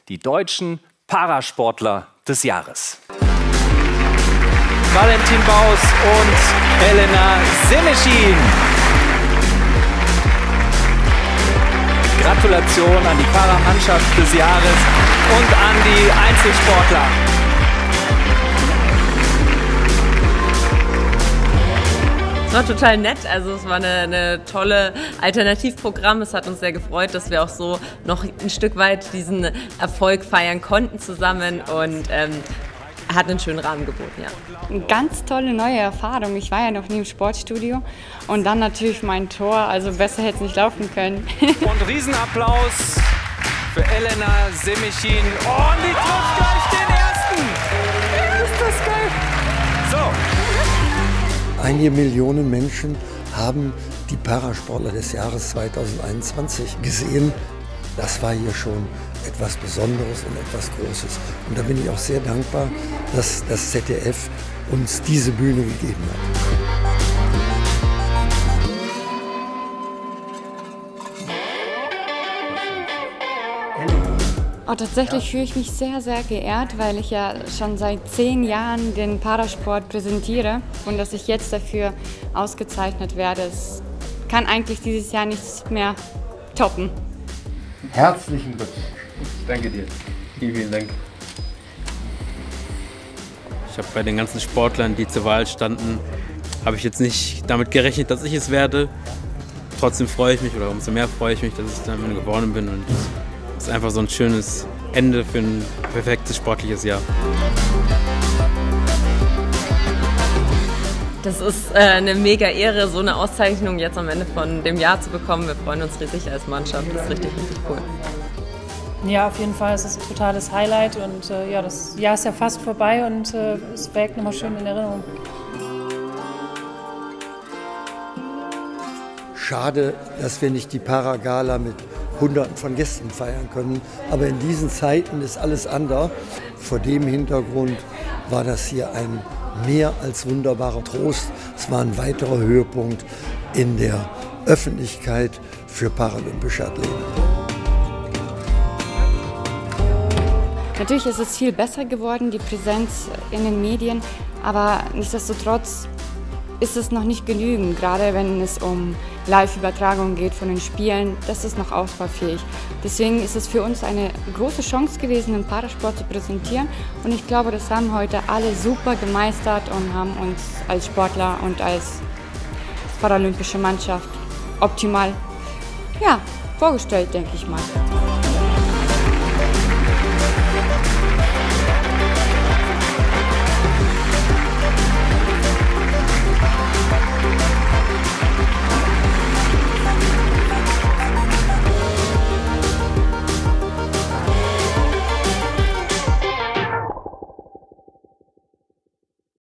die deutschen Parasportler des Jahres. Valentin Baus und Elena Semeschin. Gratulation an die Paramannschaft des Jahres und an die Einzelsportler. Es war total nett, also es war eine tolle Alternativprogramm. Es hat uns sehr gefreut, dass wir auch so noch ein Stück weit diesen Erfolg feiern konnten zusammen und hat einen schönen Rahmen geboten, ja. Eine ganz tolle neue Erfahrung. Ich war ja noch nie im Sportstudio und dann natürlich mein Tor, also besser hätte es nicht laufen können. Und Riesenapplaus für Elena Semeschin. Oh, und die trifft gleich den ersten. Ist das geil. So. Einige Millionen Menschen haben die Parasportler des Jahres 2021 gesehen. Das war hier schon etwas Besonderes und etwas Großes. Und da bin ich auch sehr dankbar, dass das ZDF uns diese Bühne gegeben hat. Oh, tatsächlich fühle ich mich sehr, sehr geehrt, weil ich ja schon seit 10 Jahren den Parasport präsentiere und dass ich jetzt dafür ausgezeichnet werde, das kann eigentlich dieses Jahr nichts mehr toppen. Herzlichen Glückwunsch. Danke dir. Vielen, vielen Dank. Ich habe bei den ganzen Sportlern, die zur Wahl standen, habe ich jetzt nicht damit gerechnet, dass ich es werde. Trotzdem freue ich mich, oder umso mehr freue ich mich, dass ich dann am Ende geworden bin. Und es ist einfach so ein schönes Ende für ein perfektes sportliches Jahr. Das ist eine mega Ehre, so eine Auszeichnung jetzt am Ende von dem Jahr zu bekommen. Wir freuen uns riesig als Mannschaft. Das ist richtig, richtig cool. Ja, auf jeden Fall. Es ist ein totales Highlight und ja, das Jahr ist ja fast vorbei und es wägt nochmal schön in Erinnerung. Schade, dass wir nicht die Paragala mit Hunderten von Gästen feiern können. Aber in diesen Zeiten ist alles anders. Vor dem Hintergrund war das hier ein mehr als wunderbarer Trost. Es war ein weiterer Höhepunkt in der Öffentlichkeit für paralympische Athleten. Natürlich ist es viel besser geworden, die Präsenz in den Medien, aber nichtsdestotrotz ist es noch nicht genügend, gerade wenn es um Live-Übertragungen geht von den Spielen. Das ist noch ausbaufähig. Deswegen ist es für uns eine große Chance gewesen, den Parasport zu präsentieren. Und ich glaube, das haben heute alle super gemeistert und haben uns als Sportler und als paralympische Mannschaft optimal vorgestellt, denke ich mal.